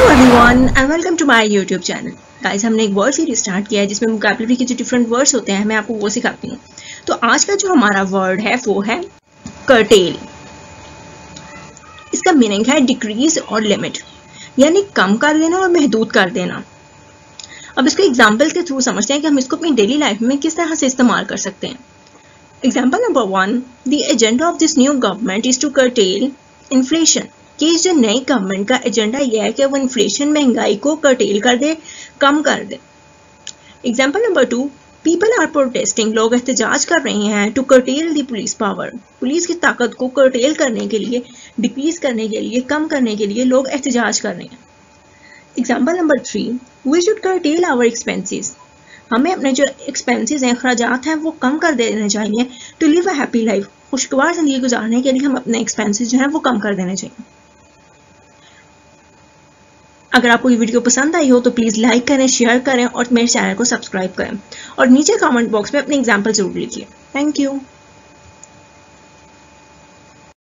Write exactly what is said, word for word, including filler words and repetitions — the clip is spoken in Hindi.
Everyone and welcome to my YouTube channel. Guys, हमने एक वर्ड सीरीज स्टार्ट किया है जिसमें वोकैबुलरी के जो डिफरेंट वर्ड्स होते हैं मैं आपको वो सिखाती हूँ। तो आज का जो हमारा वर्ड है वो है कर्टेल। इसका मीनिंग है डिक्रीज और लिमिट, यानी कम कर देना और महदूद कर देना। अब इसको एग्जाम्पल के थ्रू समझते हैं कि हम इसको अपनी डेली लाइफ में किस तरह से इस्तेमाल कर सकते हैं। Example number one, the agenda of this new government is to curtail inflation. कि जो नई गवर्नमेंट का एजेंडा यह है कि वो इन्फ्लेशन, महंगाई को कर्टेल कर दे, कम कर दे। Example number two, people are protesting. लोग एहतजाज कर रहे हैं to curtail the police power. Police की ताकत को कर्टेल करने के लिए, डिक्रीज करने के लिए, कम करने के लिए लोग एहतजाज कर रहे हैं। Example number three, we should curtail our expenses. हमें अपने जो एक्सपेंसेस हैं, अखराजात हैं, वो कम कर देने चाहिए to live a happy life. खुशगवार जिंदगी गुजारने के लिए हम अपने एक्सपेंसेस जो हैं वो कम कर देने चाहिए। अगर आपको ये वीडियो पसंद आई हो तो प्लीज़ लाइक करें, शेयर करें और मेरे चैनल को सब्सक्राइब करें और नीचे कमेंट बॉक्स में अपने एग्जाम्पल जरूर लिखिए। Thank you.